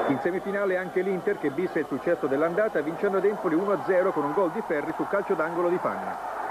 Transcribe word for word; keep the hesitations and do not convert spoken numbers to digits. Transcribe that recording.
In semifinale anche l'Inter, che visse il successo dell'andata, vincendo ad Empoli uno a zero con un gol di Ferri su calcio d'angolo di Fanni.